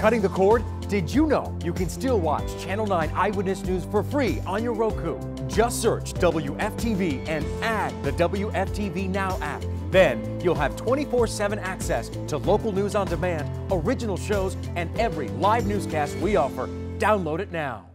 Cutting the cord? Did you know you can still watch Channel 9 Eyewitness News for free on your Roku? Just search WFTV and add the Wftvnow app. Then you'll have 24/7 access to local news on demand, original shows, and every live newscast we offer. Download it now.